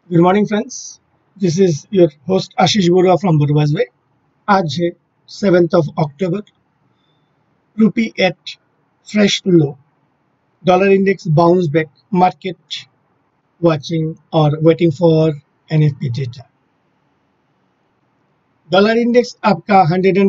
Good morning friends, this is your host Ashish Borua from बुरवाज वे। आज है 7th of October, rupee at fresh low, dollar index bounce back, market watching और waiting for NFP data. Dollar index आपका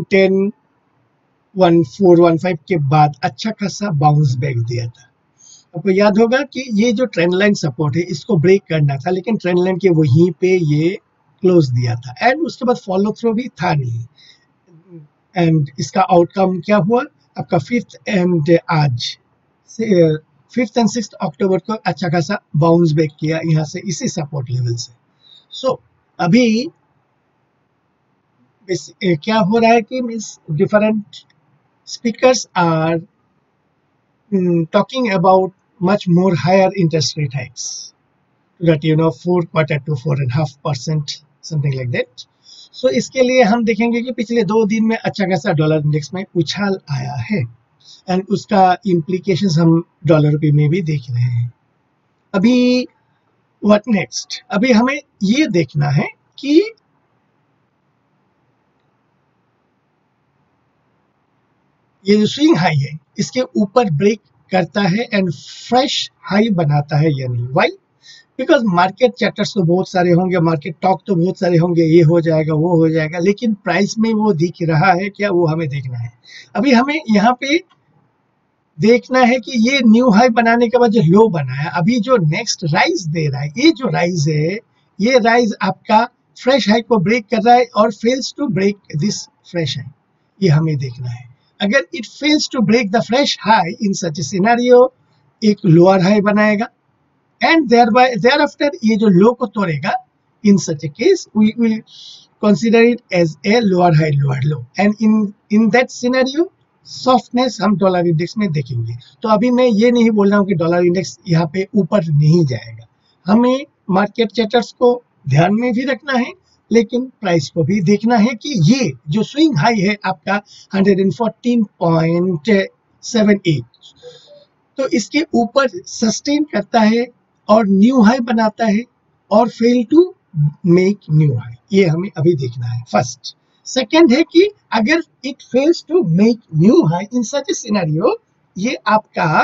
110.1415 के बाद अच्छा खासा बाउंस बैक दिया था। आपको याद होगा कि ये जो ट्रेंड लाइन सपोर्ट है इसको ब्रेक करना था, लेकिन ट्रेंड लाइन के वहीं पे ये क्लोज दिया था एंड उसके बाद फॉलो थ्रू भी था नहीं। एंड इसका आउटकम क्या हुआ? आपका 5th एंड 6th अक्टूबर को अच्छा खासा बाउंस बैक किया यहाँ से, इसी सपोर्ट लेवल से। सो अभी क्या हो रहा है कि means different speakers are talking about much more higher interest rate hikes that 4 to 4.5%, something like that. So इसके लिए हम देखेंगे कि पिछले 2 दिन में अच्छा खासा डॉलर इंडेक्स में उछाल आया है एंड उसका इम्प्लीकेशंस हम डॉलर रुपये में भी देख रहे हैं। अभी व्हाट नेक्स्ट? अभी हमें ये देखना है कि ये जो स्विंग हाई है इसके ऊपर ब्रेक करता है एंड फ्रेश हाई बनाता है या नहीं। वाई? बिकॉज मार्केट चैटर्स तो बहुत सारे होंगे, मार्केट टॉक तो बहुत सारे होंगे, ये हो जाएगा वो हो जाएगा, लेकिन प्राइस में वो दिख रहा है क्या, वो हमें देखना है। अभी हमें यहाँ पे देखना है कि ये न्यू हाई बनाने के बाद जो लो बनाया, अभी जो नेक्स्ट राइज दे रहा है, ये जो राइज है ये राइज आपका फ्रेश हाई को ब्रेक कर रहा है और fails to break this fresh high, ये हमें देखना है। अगर it fails to break the fresh high in such a scenario, एक लोअर हाई बनाएगा एंड देयर आफ्टर ये जो लो को तोड़ेगा, in such a case we will consider it as a lower high lower low and in that scenario softness हम dollar index में देखेंगे। तो अभी मैं ये नहीं बोल रहा हूँ कि डॉलर इंडेक्स यहाँ पे ऊपर नहीं जाएगा, हमें मार्केट चैटर्स को ध्यान में भी रखना है, लेकिन प्राइस को भी देखना है कि ये जो स्विंग हाई है आपका 114.78, तो इसके ऊपर सस्टेन करता है और न्यू हाई बनाता है और fail to make new high, ये हमें अभी देखना है फर्स्ट। सेकंड है कि अगर it fails to make new high in such a scenario, ये आपका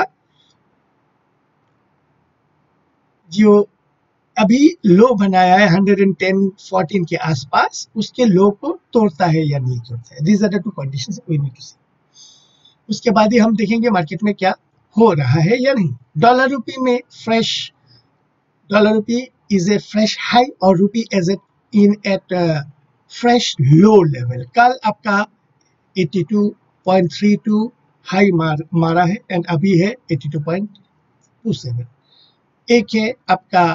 जो अभी लो बनाया है 110.14 के आसपास, उसके लो को तोड़ता है या नहीं तोड़ता है। These are the two conditions we need to see. उसके बाद ही हम देखेंगे मार्केट में क्या हो रहा है या नहीं। डॉलर रुपी में dollar rupee is a fresh high और rupee is at fresh low level. कल आपका 82.32 हाई मारा है एंड अभी है 82.27। एक है आपका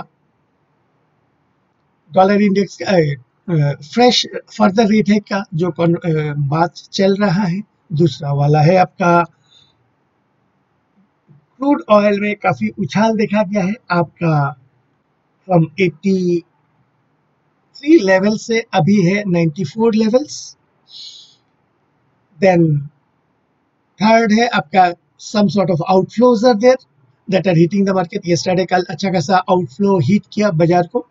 dollar index fresh further rate है का जो बात चल रहा है। दूसरा वाला है आपका क्रूड ऑयल में काफी उछाल देखा गया है आपका, फ्रॉम 83 लेवल से अभी है 94 लेवल्स। देन थर्ड है आपका some sort of outflows are there that are hitting the market. Yesterday कल अच्छा खासा आउटफ्लो हिट किया बाजार को।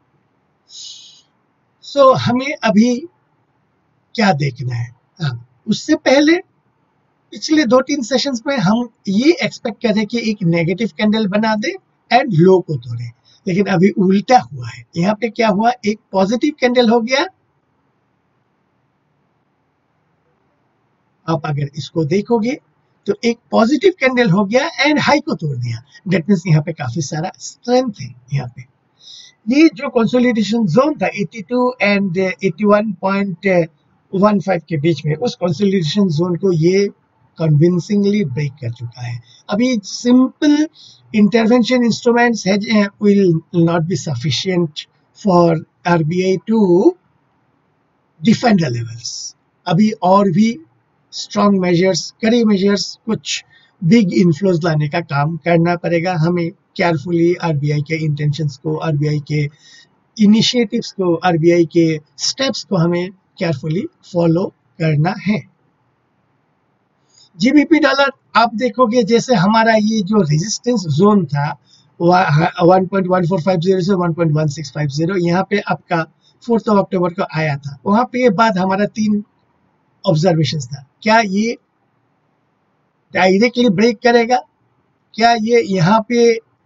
सो हमें अभी क्या देखना है? उससे पहले पिछले 2-3 सेशंस में हम ये एक्सपेक्ट कर रहे कि एक नेगेटिव कैंडल बना दे एंड लो को तोड़े, लेकिन अभी उल्टा हुआ है। यहाँ पे क्या हुआ, एक पॉजिटिव कैंडल हो गया। आप अगर इसको देखोगे तो एक पॉजिटिव कैंडल हो गया एंड हाई को तोड़ दिया। दैट मीन्स यहाँ पे काफी सारा स्ट्रेंथ है। यहाँ पे ये जो कंसोलिडेशन जोन था 82 एंड 81.15 के बीच में, उस कंसोलिडेशन जोन को ये कन्विंसिंगली ब्रेक कर चुका है। अभी simple intervention instruments will not be sufficient for RBI to defend the levels. अभी और भी स्ट्रॉन्ग मेजर्स, कड़ी मेजर्स, कुछ बिग इन्फ्लोज लाने का काम करना पड़ेगा। हमें केयरफुली आरबीआई के इंटेंशंस को, आरबीआई के इनिशिएटिव्स को, आरबीआई के स्टेप्स को हमें केयरफुली फॉलो करना है। जीबीपी डॉलर आप देखोगे जैसे हमारा ये जो रेजिस्टेंस जोन था 1.1450 से 1.1650 यहाँ पे आपका 4 अक्टूबर को आया था। वहां पे ये बाद हमारा 3 ऑब्जर्वेशन था। क्या ये डायरेक्टली ब्रेक करेगा, क्या ये यहाँ पे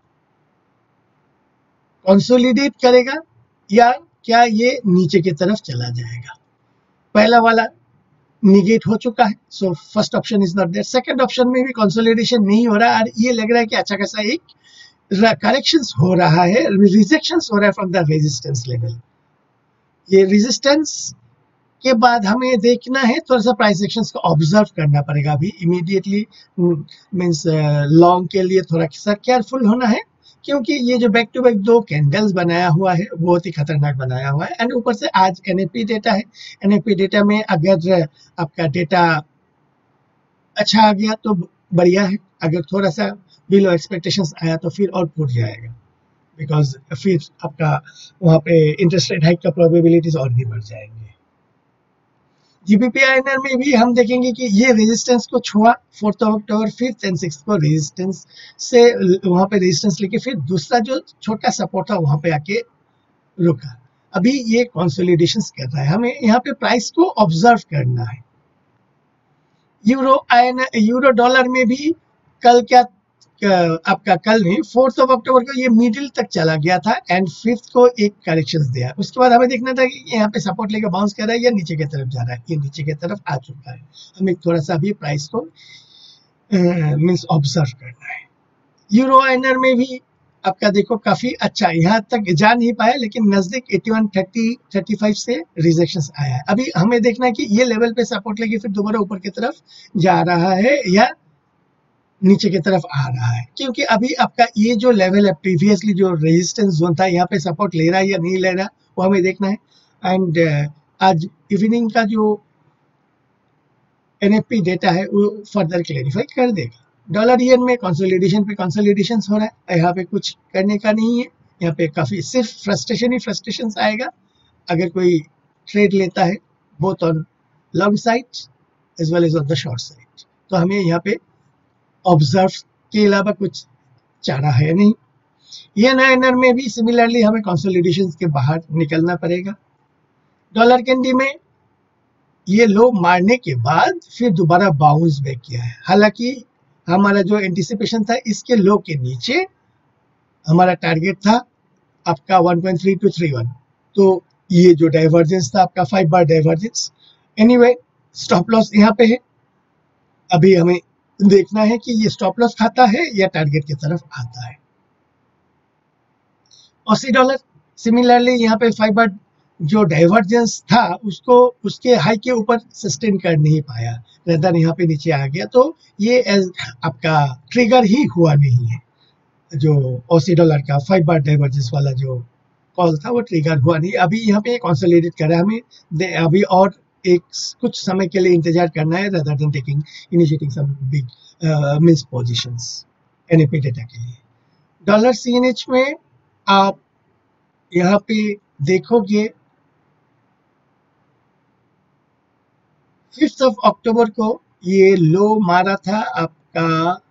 कंसोलिडेट करेगा, या क्या ये नीचे की तरफ चला जाएगा। पहला वाला निगेट हो चुका है, so first option is not there. Second option में भी कंसोलिडेशन नहीं हो रहा और ये लग रहा है कि अच्छा खासा एक करेक्शंस हो रहा है, रिजेक्शंस हो रहा है फ्रॉम द रेजिस्टेंस लेवल। ये रेजिस्टेंस के बाद हमें देखना है, थोड़ा सा प्राइस एक्शंस को ऑब्जर्व करना पड़ेगा। अभी इमीडिएटली मींस लॉन्ग के लिए थोड़ा सा केयरफुल होना है, क्योंकि ये जो बैक टू बैक 2 कैंडल्स बनाया हुआ है बहुत ही खतरनाक बनाया हुआ है। एंड ऊपर से आज एनएफपी डेटा है। एनएफपी डेटा में अगर आपका डेटा अच्छा आ गया तो बढ़िया है, अगर थोड़ा सा बिलो एक्सपेक्टेशंस आया तो फिर और फूट जाएगा, बिकॉज फिर आपका वहाँ पे इंटरेस्ट रेट हाइक का प्रोबेबिलिटीज और भी बढ़ जाएंगे। जीबीपीआईएनआर में भी हम देखेंगे कि ये रेजिस्टेंस को छुआ 4 अक्टूबर, 5th एंड 6th को रेजिस्टेंस से वहां पे रेजिस्टेंस लेके फिर दूसरा जो छोटा सपोर्ट था वहां पे आके रुका। अभी ये कंसोलिडेशन कर रहा है, हमें यहाँ पे प्राइस को ऑब्जर्व करना है। यूरो डॉलर में भी कल क्या आपका कल नहीं 4 अक्टूबर को ये मिडिल तक चला गया था एंड 5th को एक करेक्शन दिया। उसके बाद हमें देखना था कि यहाँ पे सपोर्ट लेकर बाउंस कर रहा है या नीचे की तरफ जा रहा है। ये नीचे की तरफ आ चुका है, हमें थोड़ा सा भी प्राइस को मींस ऑब्जर्व करना है। यूरो आईएनआर में भी आपका देखो काफी अच्छा यहाँ तक जा नहीं पाया, लेकिन नजदीक 81-30-35 से रिजेक्शंस आया है। अभी हमें देखना है कि ये लेवल पे सपोर्ट लेके फिर दोबारा ऊपर की तरफ जा रहा है या नीचे की तरफ आ रहा है, क्योंकि अभी आपका ये जो लेवल है प्रीवियसली जो रेजिस्टेंस जोन था यहाँ पे सपोर्ट ले रहा है या नहीं ले रहा वो हमें देखना है। एंड आज इवनिंग का जो एनएफपी डेटा है वो फर्दर क्लेरिफाई कर देगा। डॉलर येन में कंसोलिडेशन पे कंसोलिडेशन हो रहा है, यहाँ पे कुछ करने का नहीं है। यहाँ पे काफी सिर्फ फ्रस्ट्रेशन ही फ्रस्ट्रेशन आएगा अगर कोई ट्रेड लेता है, both on long side as well as on the short side. तो हमें यहाँ पे ऑब्जर्व के अलावा कुछ चारा है नहीं। येन आईएनआर में भी सिमिलरली हमें कंसोलिडेशन के बाहर निकलना पड़ेगा। डॉलर कैंडी में ये लो मारने के बाद फिर दोबारा बाउंस बैक किया है। हालांकि हमारा जो एंटिसिपेशन था इसके लो के नीचे हमारा टारगेट था आपका 1.3231, तो ये जो डाइवर्जेंस था आपका 5 bar divergence. Anyway stop loss यहाँ पे है, अभी हमें देखना है कि ये स्टॉप लॉस खाता है या टारगेट की तरफ आता है। ऑसी डॉलर सिमिलरली यहाँ पे 5 बार जो डाइवर्जेंस था उसको उसके हाई के ऊपर सस्टेन कर नहीं पाया, रेदर यहाँ पे नीचे आ गया, तो ये आपका ट्रिगर ही हुआ नहीं है। जो ऑसी डॉलर का 5 बार डाइवर्जेंस वाला जो कॉल था वो ट्रिगर हुआ नहीं। अभी यहाँ पे कंसोलिडेट कर रहा है, हमें अभी और एक कुछ समय के लिए इंतजार करना है rather than taking initiating some big miss positions NAP data के लिए। डॉलर सीएनएच में आप यहाँ पे देखोगे 5th अक्टूबर को ये लो मारा था आपका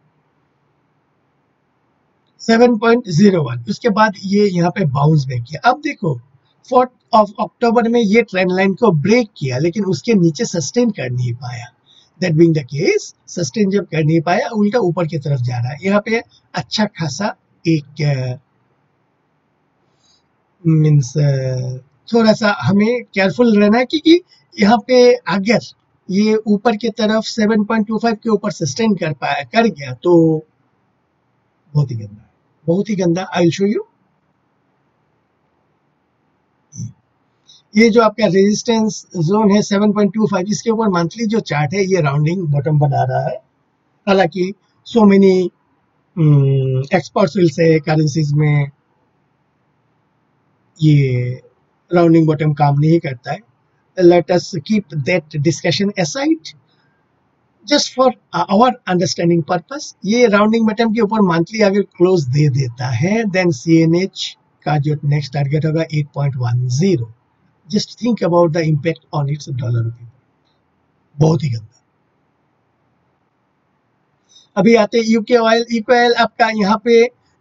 7.01, उसके बाद ये यहाँ पे बाउंस बैक किया। अब देखो 4th अक्टूबर में ये ट्रेंड लाइन को ब्रेक किया लेकिन उसके नीचे सस्टेन कर नहीं पाया। That being the case, sustain जब कर नहीं पाया उल्टा ऊपर की तरफ जा रहा है। यहाँ पे अच्छा खासा एक मीन्स थोड़ा सा हमें केयरफुल रहना है, क्योंकि यहाँ पे अगर ये ऊपर की तरफ 7.25 के ऊपर सस्टेन कर गया तो बहुत ही गंदा है, बहुत ही गंदा। I will show you. ये जो आपका रेजिस्टेंस जोन है 7.25, इसके ऊपर मंथली जो चार्ट है ये राउंडिंग बॉटम बना रहा है। हालांकि so many experts will say currencies में ये राउंडिंग बॉटम काम नहीं करता है। Let us keep that discussion aside just for our understanding purpose। ये राउंडिंग बॉटम के ऊपर मंथली अगर क्लोज दे देता है देन CNH का जो नेक्स्ट टारगेट होगा 8.10। Just think about the impact on its dollar रुपये, बहुत ही गंदा। अभी आते यूके ऑयल आपका यहाँ पे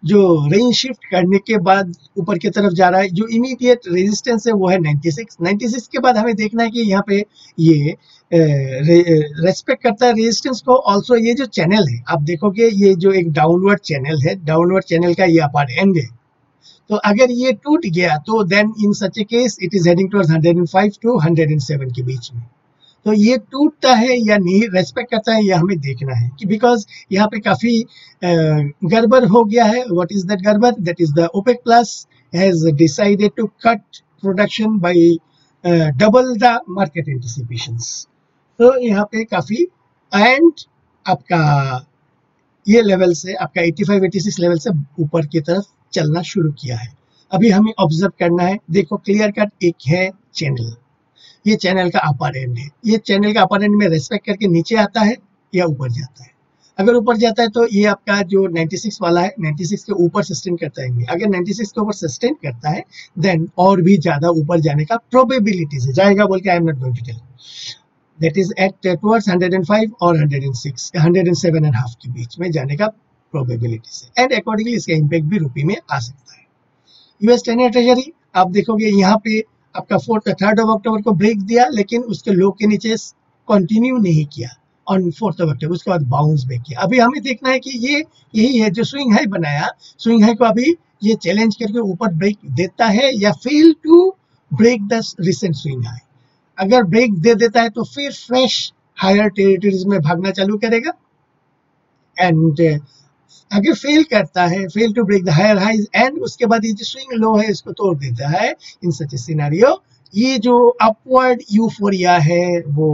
जो रेंज शिफ्ट करने के बाद ऊपर की तरफ जा रहा है, जो इमीडिएट रेजिस्टेंस है वो है 96 के बाद हमें देखना है कि यहाँ पे ये रेस्पेक्ट करता है रेजिस्टेंस को। ऑल्सो ये जो चैनल है आप देखोगे ये जो एक डाउनवर्ड चैनल है, डाउनवर्ड चैनल का ये अपर एंड है। तो अगर ये टूट गया तो then in such a case it is heading towards 105 to 107 के बीच में। तो ये टूटता है या नहीं, रेस्पेक्ट करता है, यह हमें देखना है कि बिकॉज यहाँ पे काफी गड़बड़ हो गया है। व्हाट इज दैट गड़बड़? That is the OPEC plus has decided to cut production by double the market anticipations. तो यहाँ पे काफी एंड आपका ये लेवल से आपका 85-86 लेवल से ऊपर की तरफ चलना शुरू किया है। अभी हमें ऑब्जर्व करना है। देखो क्लियर कट एक है चैनल, ये चैनल का अपर एंड है। ये चैनल का अपर एंड में रेस्पेक्ट करके नीचे आता है या ऊपर जाता है। अगर ऊपर जाता है तो ये आपका जो 96 वाला है 96 के ऊपर सस्टेन करता है। अगर 96 के ऊपर सस्टेन करता है देन और भी ज्यादा ऊपर जाने का प्रोबेबिलिटी है, जाएगा बोल के I am not going to tell. That is at towards 105 और 106 107.5 के बीच में जाने का प्रोबेबिलिटी है एंड अकॉर्डिंगली इसका इम्पैक्ट भी रुपये में आ सकता है। यूएस 10 ईयर ट्रेजरी आप देखोगे यहाँ पे आपका 3rd ऑफ अक्टूबर को ब्रेक दिया लेकिन उसके लो के नीचे कंटिन्यू नहीं किया ऑन 4th ऑफ अक्टूबर, उसके बाद बाउंस बैक किया। अभी हमें देखना है कि ये यही है जो स्विंग हाई बनाया, स्विंग हाई को अभी ये चैलेंज करके ऊपर ब्रेक देता है या fail to break the recent swing high. अगर ब्रेक दे देता है तो फिर फ्रेश हायर टेरिटरीज में भागना चालू करेगा एंड अगर फेल करता है, fail to break the higher highs and उसके बाद ये जो स्विंग लो है इसको तोड़ देता है, इन सच ए सिनेरियो ये जो अपवर्ड यूफोरिया है वो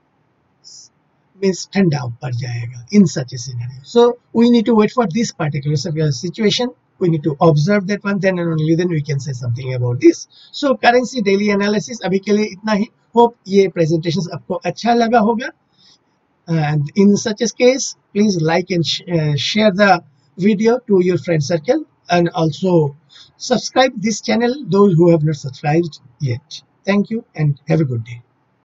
मींस ठंडा ऊपर जाएगा in such a scenario. So we need to wait for this particular situation, we need to observe that one, then and only then we can say something about this. So currency daily analysis अभी के लिए इतना ही। Hope ये presentations आपको अच्छा लगा होगा and in such a case please like and share the video to your friend circle and also subscribe this channel those who have not subscribed yet. Thank you and have a good day.